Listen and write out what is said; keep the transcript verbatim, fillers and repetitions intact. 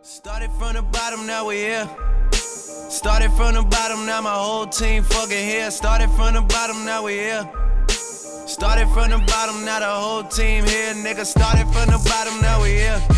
Started from the bottom, now we here. Started from the bottom, now my whole team fucking here. Started from the bottom, now we here. Started from the bottom, now the whole team here. Nigga, started from the bottom, now we here.